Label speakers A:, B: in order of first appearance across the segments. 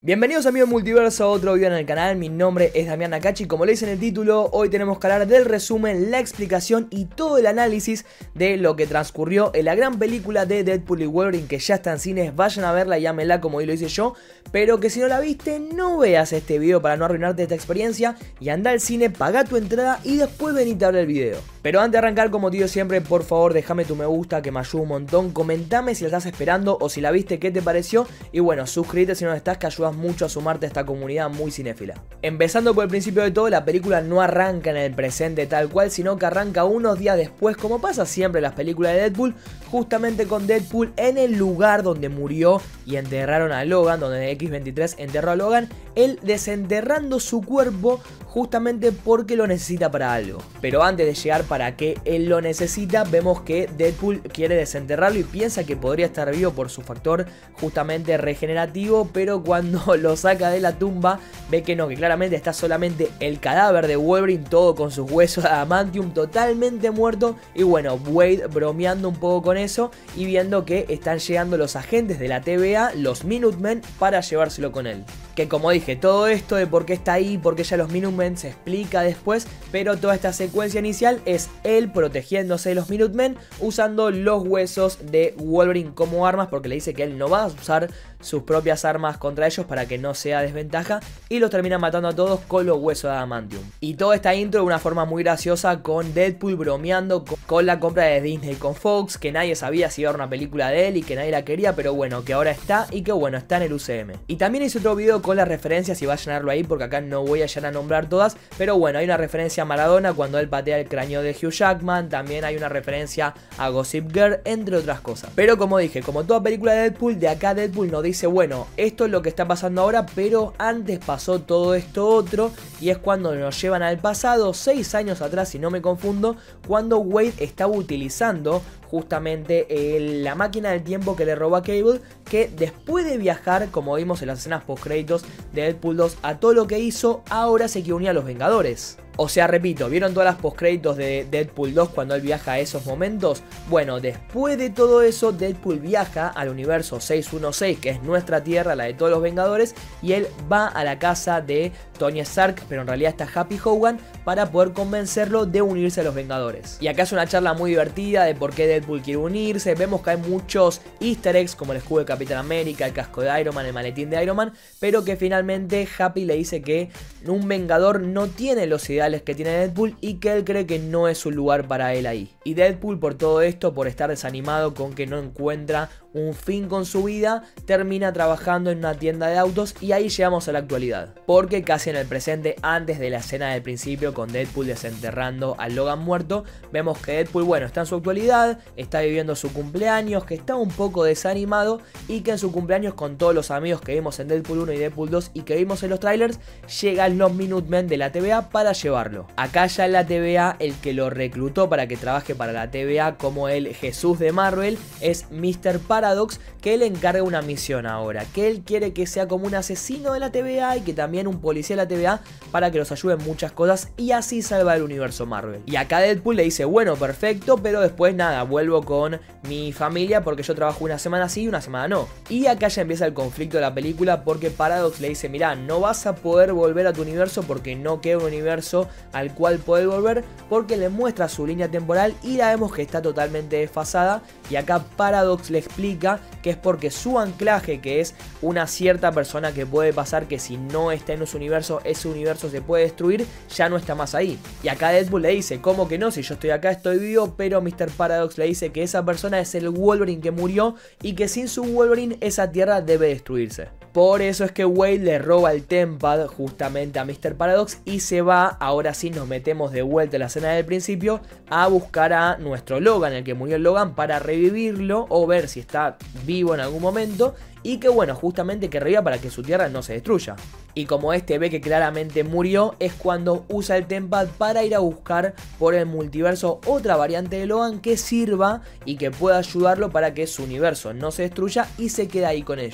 A: Bienvenidos amigos del multiverso a otro video en el canal. Mi nombre es Damián Nakachi. Como le dice en el título, hoy tenemos que hablar del resumen, la explicación y todo el análisis de lo que transcurrió en la gran película de Deadpool y Wolverine, que ya está en cines. Vayan a verla y ámenla como hoy lo hice yo, pero que si no la viste, no veas este video para no arruinarte esta experiencia y anda al cine, paga tu entrada y después venite a ver el video. Pero antes de arrancar, como te digo siempre, por favor déjame tu me gusta, que me ayuda un montón. Comentame si la estás esperando o si la viste, qué te pareció. Y bueno, suscríbete si no estás, que ayudas mucho a sumarte a esta comunidad muy cinéfila. Empezando por el principio de todo, la película no arranca en el presente tal cual, sino que arranca unos días después, como pasa siempre en las películas de Deadpool, justamente con Deadpool en el lugar donde murió y enterraron a Logan, donde X-23 enterró a Logan, él desenterrando su cuerpo justamente porque lo necesita para algo. Pero antes de llegar para qué él lo necesita, vemos que Deadpool quiere desenterrarlo y piensa que podría estar vivo por su factor justamente regenerativo, pero cuando lo saca de la tumba ve que no, que claramente está solamente el cadáver de Wolverine, todo con sus huesos de adamantium, totalmente muerto. Y bueno, Wade bromeando un poco con eso y viendo que están llegando los agentes de la TVA, los Minutemen, para llevárselo con él. Que como dije, todo esto de por qué está ahí, por qué ya los Minutemen se explica después, pero toda esta secuencia inicial es él protegiéndose de los Minutemen usando los huesos de Wolverine como armas, porque le dice que él no va a usar sus propias armas contra ellos para que no sea desventaja, y los termina matando a todos con los huesos de adamantium. Y toda esta intro de una forma muy graciosa, con Deadpool bromeando con la compra de Disney con Fox, que nadie sabía si iba a haber una película de él y que nadie la quería, pero bueno, que ahora está y que bueno, está en el UCM. Y también hice otro video con las referencias y vayan a verlo ahí porque acá no voy a llegar a nombrar todas, pero bueno, hay una referencia a Maradona cuando él patea el cráneo de Hugh Jackman, también hay una referencia a Gossip Girl, entre otras cosas. Pero como dije, como toda película de Deadpool, de acá Deadpool nos dice, bueno, esto es lo que está pasando ahora, pero antes pasó todo esto otro, y es cuando nos llevan al pasado, 6 años atrás si no me confundo, cuando Wade estaba utilizando justamente la máquina del tiempo que le robó a Cable, que después de viajar, como vimos en las escenas post créditos de Deadpool 2, a todo lo que hizo, ahora se quiere unir a los Vengadores. O sea, repito, ¿vieron todas las postcréditos de Deadpool 2 cuando él viaja a esos momentos? Bueno, después de todo eso, Deadpool viaja al universo 616, que es nuestra tierra, la de todos los Vengadores, y él va a la casa de Tony Stark, pero en realidad está Happy Hogan, para poder convencerlo de unirse a los Vengadores. Y acá es una charla muy divertida de por qué Deadpool quiere unirse. Vemos que hay muchos easter eggs, como el escudo de Capitán América, el casco de Iron Man, el maletín de Iron Man, pero que finalmente Happy le dice que un Vengador no tiene los ideales que tiene Deadpool y que él cree que no es un lugar para él ahí. Y Deadpool, por todo esto, por estar desanimado con que no encuentra un fin con su vida, termina trabajando en una tienda de autos, y ahí llegamos a la actualidad. Porque casi en el presente, antes de la escena del principio con Deadpool desenterrando a Logan muerto, vemos que Deadpool, bueno, está en su actualidad, está viviendo su cumpleaños, que está un poco desanimado, y que en su cumpleaños, con todos los amigos que vimos en Deadpool 1 y Deadpool 2 y que vimos en los trailers, llegan los Minutemen de la TVA para llevarlo. Acá ya en la TVA, el que lo reclutó para que trabaje para la TVA como el Jesús de Marvel es Mr. Paradox, que le encarga una misión ahora, que él quiere que sea como un asesino de la TVA y que también un policía de la TVA, para que los ayude en muchas cosas y así salva el universo Marvel. Y acá Deadpool le dice, bueno, perfecto, pero después nada, vuelvo con mi familia porque yo trabajo una semana sí y una semana no. Y acá ya empieza el conflicto de la película, porque Paradox le dice, mirá, no vas a poder volver a tu universo porque no queda un universo al cual poder volver, porque le muestra su línea temporal y la vemos que está totalmente desfasada. Y acá Paradox le explica que es porque su anclaje, que es una cierta persona que puede pasar, que si no está en ese universo se puede destruir, ya no está más ahí. Y acá Deadpool le dice, ¿cómo que no? Si yo estoy acá estoy vivo, pero Mr. Paradox le dice que esa persona es el Wolverine que murió y que sin su Wolverine esa tierra debe destruirse. Por eso es que Wade le roba el Tempad justamente a Mr. Paradox y se va, ahora sí nos metemos de vuelta en la escena del principio, a buscar a nuestro Logan, el que murió el Logan, para revivirlo o ver si está vivo en algún momento, y que bueno, justamente que reviva para que su tierra no se destruya. Y como este ve que claramente murió, es cuando usa el Tempad para ir a buscar por el multiverso otra variante de Logan que sirva y que pueda ayudarlo para que su universo no se destruya y se quede ahí con ellos.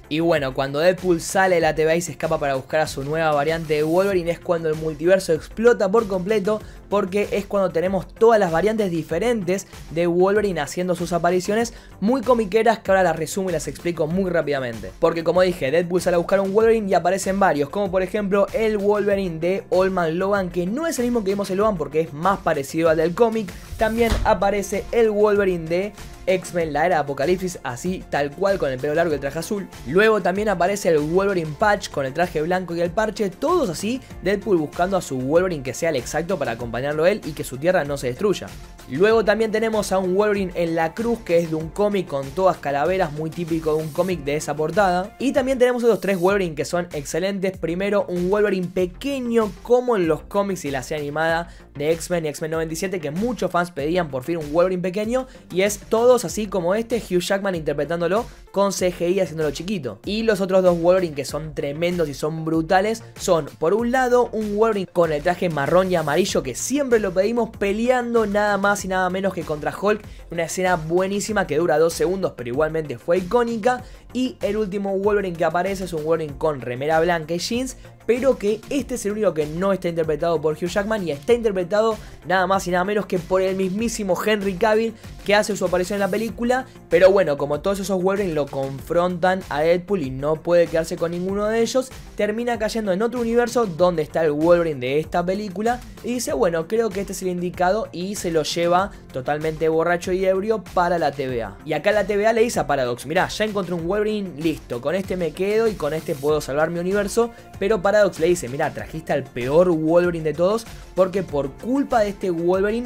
A: Y bueno, cuando Deadpool sale de la TVA y se escapa para buscar a su nueva variante de Wolverine, es cuando el multiverso explota por completo, porque es cuando tenemos todas las variantes diferentes de Wolverine haciendo sus apariciones muy comiqueras, que ahora las resumo y las explico muy rápidamente. Porque como dije, Deadpool sale a buscar un Wolverine y aparecen varios, como por ejemplo el Wolverine de Old Man Logan, que no es el mismo que vimos en Logan porque es más parecido al del cómic. También aparece el Wolverine de X-Men, la era de Apocalipsis, así tal cual, con el pelo largo y el traje azul. Luego también aparece el Wolverine Patch con el traje blanco y el parche, todos así, Deadpool buscando a su Wolverine que sea el exacto para acompañarlo a él y que su tierra no se destruya. Luego también tenemos a un Wolverine en la cruz, que es de un cómic con todas calaveras, muy típico de un cómic de esa portada. Y también tenemos otros tres Wolverine que son excelentes. Primero, un Wolverine pequeño como en los cómics y la serie animada de X-Men y X-Men 97, que muchos fans pedían por fin un Wolverine pequeño, y es todos así como este, Hugh Jackman interpretándolo con CGI haciéndolo chiquito. Y los otros dos Wolverine que son tremendos y son brutales son, por un lado, un Wolverine con el traje marrón y amarillo, que siempre lo pedimos, peleando nada más y nada menos que contra Hulk, una escena buenísima que dura 2 segundos pero igualmente fue icónica. Y el último Wolverine que aparece es un Wolverine con remera blanca y jeans, pero que este es el único que no está interpretado por Hugh Jackman y está interpretado nada más y nada menos que por el mismísimo Henry Cavill, que hace su aparición en la película. Pero bueno, como todos esos Wolverine lo confrontan a Deadpool y no puede quedarse con ninguno de ellos, termina cayendo en otro universo donde está el Wolverine de esta película y dice, bueno, creo que este es el indicado, y se lo lleva totalmente borracho y ebrio para la TVA. Y acá la TVA le dice a Paradox, mirá, ya encontré un Wolverine, listo, con este me quedo y con este puedo salvar mi universo. Pero Paradox le dice, mirá, trajiste al peor Wolverine de todos, porque por culpa de este Wolverine,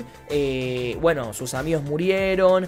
A: bueno, sus amigos murieron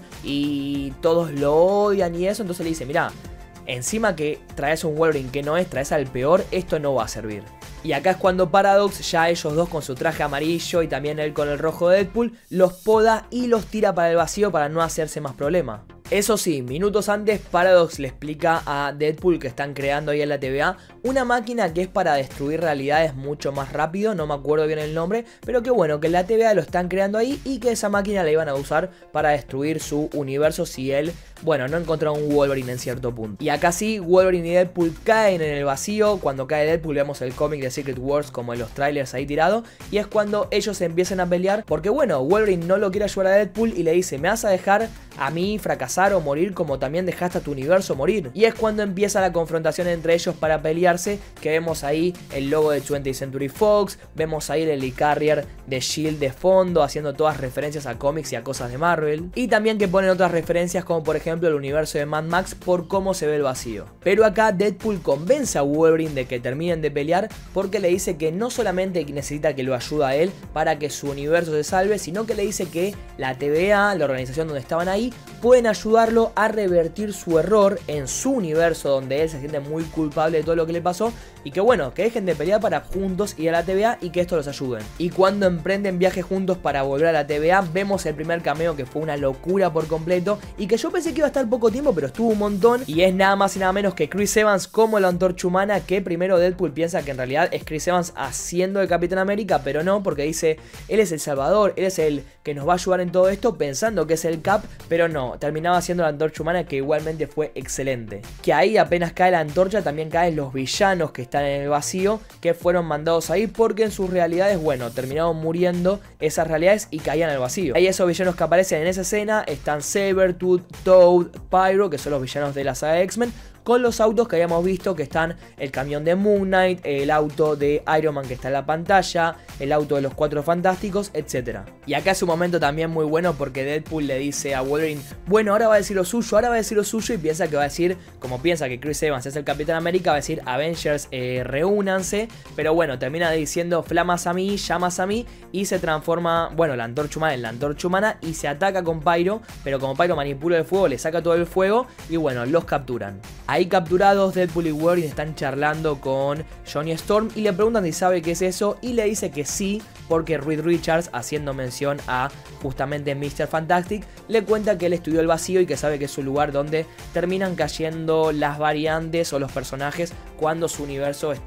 A: y todos lo odian y eso. Entonces le dice, mirá, encima que traes un Wolverine que no es, traes al peor, esto no va a servir. Y acá es cuando Paradox, ya ellos dos con su traje amarillo y también él con el rojo de Deadpool, los poda y los tira para el vacío para no hacerse más problema. Eso sí, minutos antes Paradox le explica a Deadpool que están creando ahí en la TVA una máquina que es para destruir realidades mucho más rápido, no me acuerdo bien el nombre, pero que bueno, que en la TVA lo están creando ahí y que esa máquina la iban a usar para destruir su universo si él, bueno, no encontraba un Wolverine en cierto punto. Y acá sí, Wolverine y Deadpool caen en el vacío. Cuando cae Deadpool vemos el cómic de Secret Wars como en los trailers ahí tirado, y es cuando ellos empiezan a pelear porque bueno, Wolverine no lo quiere ayudar a Deadpool y le dice, me vas a dejar a mí fracasar o morir como también dejaste a tu universo morir. Y es cuando empieza la confrontación entre ellos para pelearse, que vemos ahí el logo de 20th Century Fox, vemos ahí el Helicarrier de S.H.I.E.L.D. de fondo haciendo todas referencias a cómics y a cosas de Marvel, y también que ponen otras referencias como por ejemplo el universo de Mad Max por cómo se ve el vacío. Pero acá Deadpool convence a Wolverine de que terminen de pelear porque le dice que no solamente necesita que lo ayude a él para que su universo se salve, sino que le dice que la TVA, la organización donde estaban ahí, pueden ayudarlo a revertir su error en su universo donde él se siente muy culpable de todo lo que le pasó, y que bueno, que dejen de pelear para juntos ir a la TVA y que esto los ayuden. Y cuando emprenden viajes juntos para volver a la TVA, vemos el primer cameo que fue una locura por completo y que yo pensé que iba a estar poco tiempo, pero estuvo un montón, y es nada más y nada menos que Chris Evans como la Antorcha Humana, que primero Deadpool piensa que en realidad es Chris Evans haciendo de Capitán América, pero no, porque dice, él es el salvador, él es el que nos va a ayudar en todo esto, pensando que es el Cap, pero no, terminaba siendo la Antorcha Humana, que igualmente fue excelente. Que ahí apenas cae la antorcha también caen los villanos que están en el vacío, que fueron mandados ahí porque en sus realidades, bueno, terminaron muriendo esas realidades y caían al vacío. Ahí esos villanos que aparecen en esa escena están Sabretooth, Toad, Pyro, que son los villanos de la saga de X-Men, con los autos que habíamos visto, que están el camión de Moon Knight, el auto de Iron Man que está en la pantalla, el auto de los Cuatro Fantásticos, etc. Y acá es un momento también muy bueno porque Deadpool le dice a Wolverine, bueno, ahora va a decir lo suyo, ahora va a decir lo suyo, y piensa que va a decir, como piensa que Chris Evans es el Capitán América, va a decir Avengers, reúnanse, pero bueno, termina diciendo flamas a mí, llamas a mí, y se transforma, bueno, la Antorcha Humana en la Antorcha Humana y se ataca con Pyro, pero como Pyro manipula el fuego, le saca todo el fuego y bueno, los capturan. Ahí capturados, Deadpool y Wolverine están charlando con Johnny Storm y le preguntan si sabe qué es eso, y le dice que sí, porque Reed Richards, haciendo mención a justamente Mr. Fantastic, le cuenta que él estudió el vacío y que sabe que es un lugar donde terminan cayendo las variantes o los personajes cuando su universo está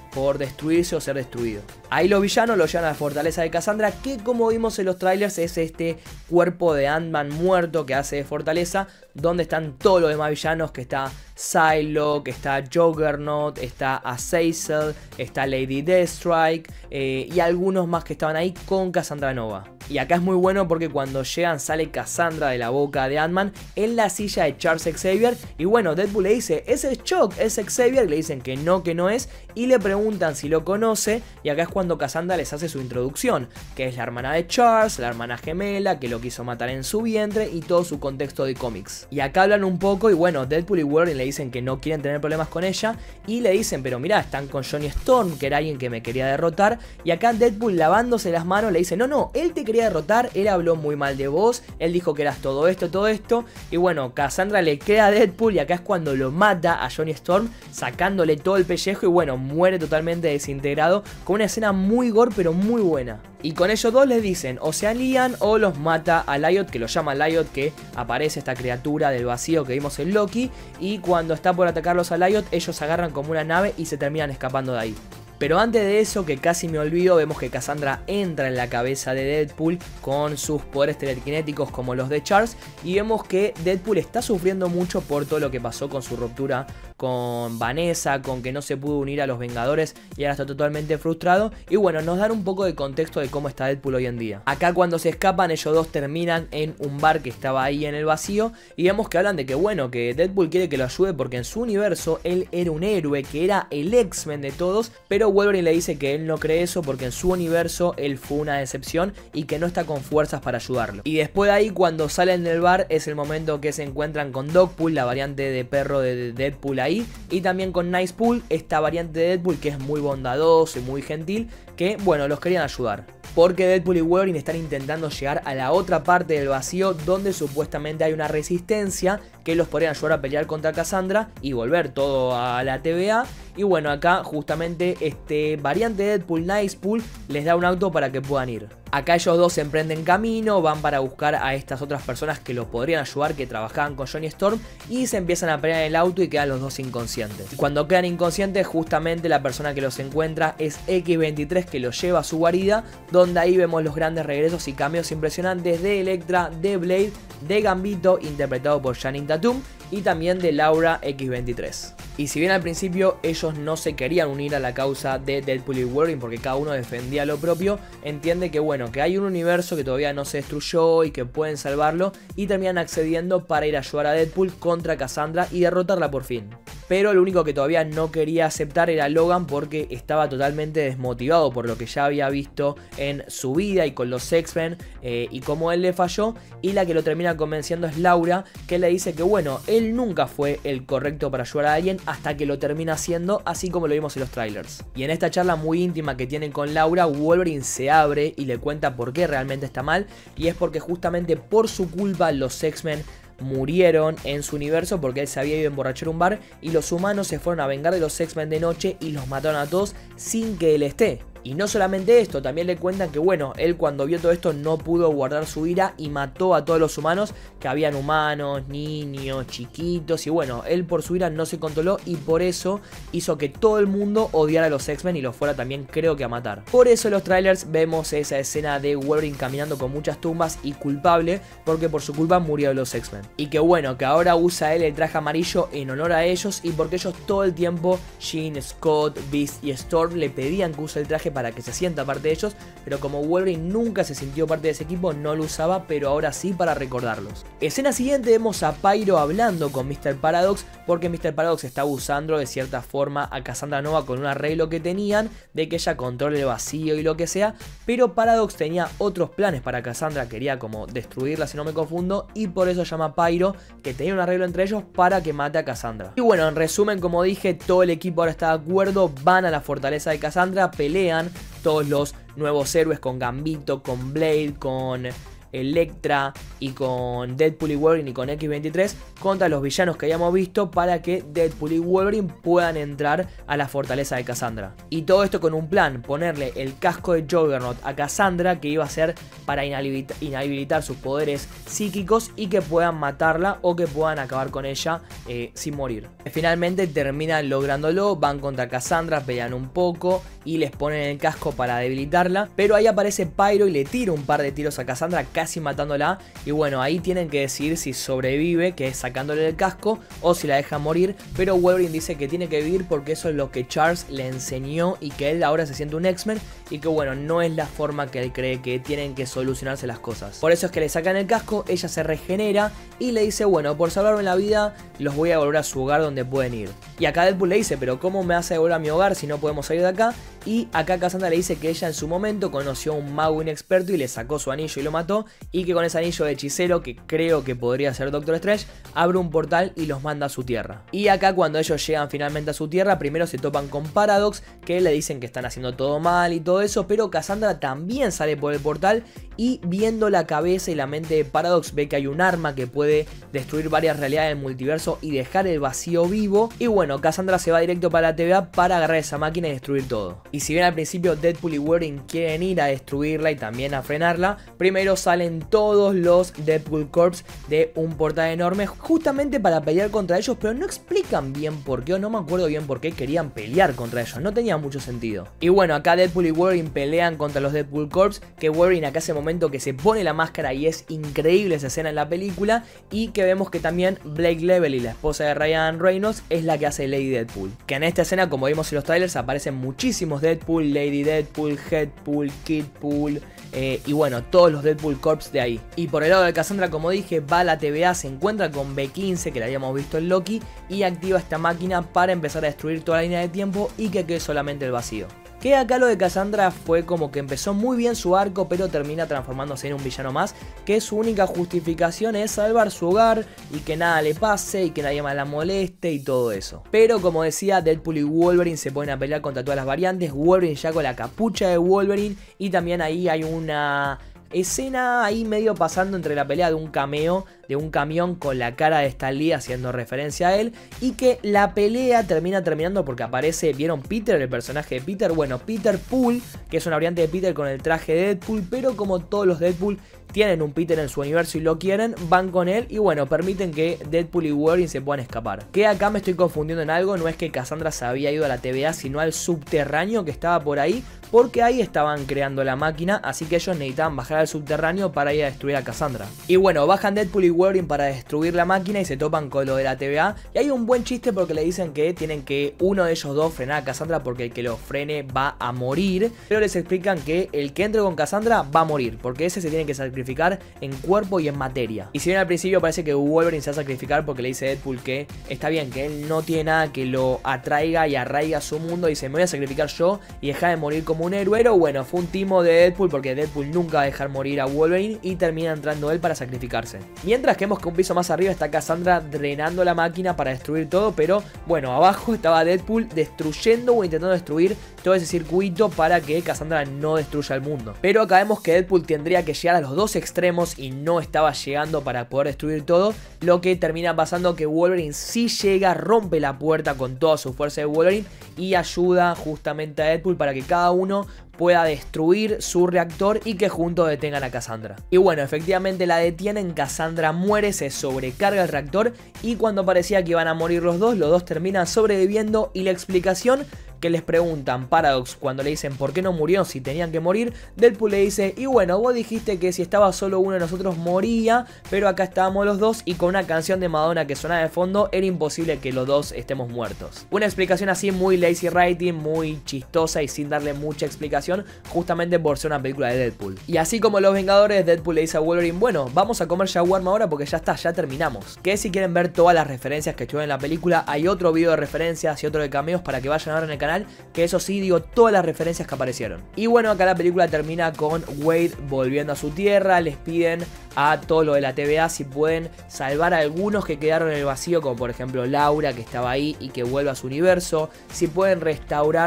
A: por destruirse o ser destruido. Ahí los villanos lo llevan a la fortaleza de Cassandra, que como vimos en los trailers es este cuerpo de Ant-Man muerto que hace de fortaleza, donde están todos los demás villanos, que está Psylocke, está Juggernaut, está Azazel, está Lady Deathstrike y algunos más que estaban ahí con Cassandra Nova. Y acá es muy bueno porque cuando llegan sale Cassandra de la boca de Ant-Man en la silla de Charles Xavier. Y bueno, Deadpool le dice, ese es Chuck, es Xavier. Le dicen que no es. Y le preguntan si lo conoce. Y acá es cuando Cassandra les hace su introducción, que es la hermana de Charles, la hermana gemela, que lo quiso matar en su vientre y todo su contexto de cómics. Y acá hablan un poco y bueno, Deadpool y Wolverine le dicen que no quieren tener problemas con ella. Y le dicen, pero mirá, están con Johnny Storm, que era alguien que me quería derrotar. Y acá Deadpool, lavándose las manos, le dice, no, él te quería derrotar, él habló muy mal de vos, él dijo que eras todo esto, y bueno, Cassandra le queda a Deadpool y acá es cuando lo mata a Johnny Storm, sacándole todo el pellejo y bueno, muere totalmente desintegrado, con una escena muy gore pero muy buena. Y con ellos dos les dicen, o se alían o los mata a Lyot, que lo llama Lyot, que aparece esta criatura del vacío que vimos en Loki, y cuando está por atacarlos a Lyot, ellos agarran como una nave y se terminan escapando de ahí. Pero antes de eso, que casi me olvido, vemos que Cassandra entra en la cabeza de Deadpool con sus poderes telequinéticos como los de Charles. Y vemos que Deadpool está sufriendo mucho por todo lo que pasó con su ruptura con Vanessa, con que no se pudo unir a los Vengadores y ahora está totalmente frustrado. Y bueno, nos dan un poco de contexto de cómo está Deadpool hoy en día. Acá cuando se escapan, ellos dos terminan en un bar que estaba ahí en el vacío. Y vemos que hablan de que bueno, que Deadpool quiere que lo ayude porque en su universo él era un héroe, que era el X-Men de todos, pero Wolverine le dice que él no cree eso porque en su universo él fue una decepción y que no está con fuerzas para ayudarlo. Y después de ahí, cuando salen del bar, es el momento que se encuentran con Dogpool, la variante de perro de Deadpool ahí, y también con Nicepool, esta variante de Deadpool que es muy bondadoso y muy gentil, que bueno, los querían ayudar. Porque Deadpool y Wolverine están intentando llegar a la otra parte del vacío donde supuestamente hay una resistencia que los podrían ayudar a pelear contra Cassandra y volver todo a la TVA. Y bueno, acá justamente este variante de Deadpool, Nicepool, les da un auto para que puedan ir. Acá ellos dos se emprenden camino, van para buscar a estas otras personas que los podrían ayudar, que trabajaban con Johnny Storm, y se empiezan a pelear en el auto y quedan los dos inconscientes. Y cuando quedan inconscientes, justamente la persona que los encuentra es X-23, que los lleva a su guarida, donde ahí vemos los grandes regresos y cambios impresionantes de Elektra, de Blade, de Gambito, interpretado por Channing Tatum, y también de Laura X-23. Y si bien al principio ellos no se querían unir a la causa de Deadpool y Wolverine porque cada uno defendía lo propio, entiende que bueno, que hay un universo que todavía no se destruyó y que pueden salvarlo, y terminan accediendo para ir a ayudar a Deadpool contra Cassandra y derrotarla por fin. Pero lo único que todavía no quería aceptar era Logan porque estaba totalmente desmotivado por lo que ya había visto en su vida y con los X-Men y cómo él le falló. Y la que lo termina convenciendo es Laura, que le dice que bueno, él nunca fue el correcto para ayudar a alguien hasta que lo termina haciendo, así como lo vimos en los trailers. Y en esta charla muy íntima que tienen con Laura, Wolverine se abre y le cuenta por qué realmente está mal, y es porque justamente por su culpa los X-Men murieron en su universo porque él se había ido a emborrachar a un bar y los humanos se fueron a vengar de los X-Men de noche y los mataron a todos sin que él esté. Y no solamente esto, también le cuentan que bueno, él cuando vio todo esto no pudo guardar su ira y mató a todos los humanos, que habían humanos, niños, chiquitos, y bueno, él por su ira no se controló y por eso hizo que todo el mundo odiara a los X-Men y los fuera también, creo que a matar. Por eso en los trailers vemos esa escena de Wolverine caminando con muchas tumbas y culpable porque por su culpa murió los X-Men. Y que bueno, que ahora usa él el traje amarillo en honor a ellos y porque ellos todo el tiempo, Jean, Scott, Beast y Storm le pedían que use el traje para que se sienta parte de ellos, pero como Wolverine nunca se sintió parte de ese equipo, no lo usaba, pero ahora sí para recordarlos. Escena siguiente vemos a Pyro hablando con Mr. Paradox, porque Mr. Paradox está usando de cierta forma a Cassandra Nova con un arreglo que tenían, de que ella controle el vacío y lo que sea, pero Paradox tenía otros planes para Cassandra, quería como destruirla si no me confundo, y por eso llama a Pyro, que tenía un arreglo entre ellos para que mate a Cassandra. Y bueno, en resumen, como dije, todo el equipo ahora está de acuerdo, van a la fortaleza de Cassandra, pelean todos los nuevos héroes con Gambito, con Blade, con Elektra y con Deadpool y Wolverine y con X-23 contra los villanos que habíamos visto para que Deadpool y Wolverine puedan entrar a la fortaleza de Cassandra. Y todo esto con un plan, ponerle el casco de Juggernaut a Cassandra, que iba a ser para inhabilitar sus poderes psíquicos y que puedan matarla o que puedan acabar con ella sin morir. Finalmente terminan lográndolo, van contra Cassandra, pelean un poco y les ponen el casco para debilitarla, pero ahí aparece Pyro y le tira un par de tiros a Cassandra, casi matándola, y bueno, ahí tienen que decidir si sobrevive, que es sacándole el casco, o si la deja morir, pero Wolverine dice que tiene que vivir porque eso es lo que Charles le enseñó y que él ahora se siente un X-Men y que bueno, no es la forma que él cree que tienen que solucionarse las cosas. Por eso es que le sacan el casco, ella se regenera y le dice, bueno, por salvarme la vida los voy a devolver a su hogar donde pueden ir. Y acá Deadpool le dice, pero ¿cómo me vas a devolver a mi hogar si no podemos salir de acá? Y acá Cassandra le dice que ella en su momento conoció a un mago inexperto y le sacó su anillo y lo mató, y que con ese anillo de hechicero, que creo que podría ser Doctor Strange, abre un portal y los manda a su tierra. Y acá cuando ellos llegan finalmente a su tierra, primero se topan con Paradox, que le dicen que están haciendo todo mal y todo eso, pero Cassandra también sale por el portal y viendo la cabeza y la mente de Paradox ve que hay un arma que puede destruir varias realidades del multiverso y dejar el vacío vivo, y bueno, Cassandra se va directo para la TVA para agarrar esa máquina y destruir todo. Y si bien al principio Deadpool y Wolverine quieren ir a destruirla y también a frenarla, primero salen todos los Deadpool Corps de un portal enorme justamente para pelear contra ellos, pero no explican bien por qué, o no me acuerdo bien por qué querían pelear contra ellos, no tenía mucho sentido. Y bueno, acá Deadpool y Wolverine pelean contra los Deadpool Corps, que Wolverine acá ese momento que se pone la máscara y es increíble esa escena en la película, y que vemos que también Blake Lively, la esposa de Ryan Reynolds, es la que hace Lady Deadpool. Que en esta escena, como vimos en los trailers, aparecen muchísimos Deadpool, Lady Deadpool, Headpool, Kidpool, y bueno, todos los Deadpool Corps de ahí. Y por el lado de Cassandra, como dije, va a la TVA, se encuentra con B15, que la habíamos visto en Loki, y activa esta máquina para empezar a destruir toda la línea de tiempo y que quede solamente el vacío. Que acá lo de Cassandra fue como que empezó muy bien su arco, pero termina transformándose en un villano más, que su única justificación es salvar su hogar y que nada le pase y que nadie más la moleste y todo eso. Pero como decía, Deadpool y Wolverine se ponen a pelear contra todas las variantes, Wolverine ya con la capucha de Wolverine, y también ahí hay una escena ahí medio pasando entre la pelea de un cameo de un camión con la cara de Stan Lee haciendo referencia a él, y que la pelea terminando porque aparece, ¿vieron Peter, el personaje de Peter? Bueno, Peter Pool, que es una variante de Peter con el traje de Deadpool, pero como todos los Deadpool tienen un Peter en su universo y lo quieren, van con él y bueno, permiten que Deadpool y Wolverine se puedan escapar. Que acá me estoy confundiendo en algo, no es que Cassandra se había ido a la TVA, sino al subterráneo que estaba por ahí, porque ahí estaban creando la máquina, así que ellos necesitaban bajar al subterráneo para ir a destruir a Cassandra. Y bueno, bajan Deadpool y Wolverine para destruir la máquina y se topan con lo de la TVA, y hay un buen chiste porque le dicen que tienen que uno de ellos dos frenar a Cassandra porque el que lo frene va a morir, pero les explican que el que entre con Cassandra va a morir, porque ese se tiene que sacrificar en cuerpo y en materia. Y si bien al principio parece que Wolverine se va a sacrificar porque le dice a Deadpool que está bien, que él no tiene nada que lo atraiga y arraiga a su mundo, y dice, me voy a sacrificar yo y dejar de morir como un héroe. Pero bueno, fue un timo de Deadpool porque Deadpool nunca va a dejar morir a Wolverine y termina entrando él para sacrificarse. Mientras que vemos que un piso más arriba está Cassandra drenando la máquina para destruir todo, pero bueno, abajo estaba Deadpool destruyendo o intentando destruir todo ese circuito para que Cassandra no destruya el mundo. Pero acá vemos que Deadpool tendría que llegar a los dos extremos y no estaba llegando para poder destruir todo, lo que termina pasando que Wolverine sí llega, rompe la puerta con toda su fuerza de Wolverine y ayuda justamente a Deadpool para que cada uno pueda destruir su reactor y que juntos detengan a Cassandra. Y bueno, efectivamente la detienen, Cassandra muere, se sobrecarga el reactor y cuando parecía que iban a morir los dos terminan sobreviviendo. Y la explicación que les preguntan Paradox cuando le dicen por qué no murió si tenían que morir, Deadpool le dice, y bueno, vos dijiste que si estaba solo uno de nosotros moría, pero acá estábamos los dos y con una canción de Madonna que sonaba de fondo era imposible que los dos estemos muertos. Una explicación así muy lazy writing, muy chistosa y sin darle mucha explicación, justamente por ser una película de Deadpool. Y así como los Vengadores, Deadpool le dice a Wolverine, bueno, vamos a comer shawarma ahora porque ya está, ya terminamos. Que si quieren ver todas las referencias que estuvieron en la película, hay otro video de referencias y otro de cameos para que vayan a ver en el canal, que eso sí, digo todas las referencias que aparecieron. Y bueno, acá la película termina con Wade volviendo a su tierra, les piden a todo lo de la TVA si pueden salvar a algunos que quedaron en el vacío, como por ejemplo Laura, que estaba ahí y que vuelva a su universo, si pueden restaurar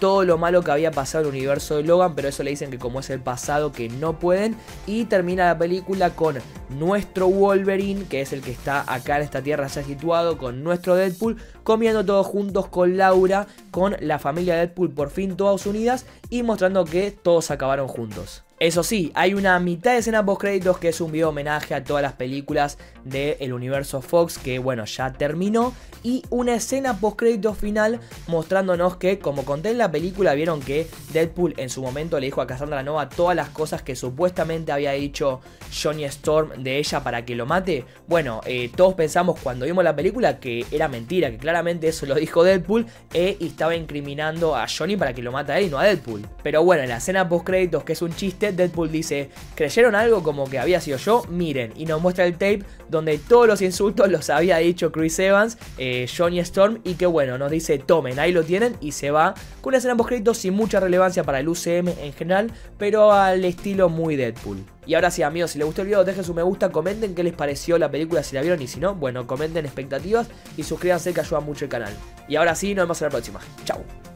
A: todo lo malo que había pasado en el universo de Logan, pero eso le dicen que como es el pasado que no pueden. Y termina la película con nuestro Wolverine, que es el que está acá en esta tierra ya situado, con nuestro Deadpool, comiendo todos juntos con Laura, con la familia Deadpool por fin todas unidas y mostrando que todos acabaron juntos. Eso sí, hay una mitad de escena post créditos que es un video homenaje a todas las películas del universo Fox que bueno ya terminó, y una escena post créditos final mostrándonos que, como conté en la película, vieron que Deadpool en su momento le dijo a Cassandra Nova todas las cosas que supuestamente había dicho Johnny Storm de ella para que lo mate. Bueno, todos pensamos cuando vimos la película que era mentira, que claramente eso lo dijo Deadpool y estaba incriminando a Johnny para que lo mate a él y no a Deadpool. Pero bueno, en la escena post créditos, que es un chiste, Deadpool dice: ¿creyeron algo como que había sido yo? Miren, y nos muestra el tape donde todos los insultos los había dicho Chris Evans, Johnny Storm, y que bueno, nos dice: tomen, ahí lo tienen, y se va con una escena post créditos sin mucha relevancia para el UCM en general, pero al estilo muy Deadpool. Y ahora sí, amigos, si les gustó el video, dejen su me gusta, comenten qué les pareció la película, si la vieron, y si no, bueno, comenten expectativas y suscríbanse que ayuda mucho el canal. Y ahora sí, nos vemos en la próxima. Chau.